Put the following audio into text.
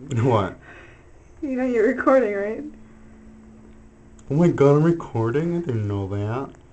What? You know you're recording, right? Oh my god, I'm recording? I didn't know that.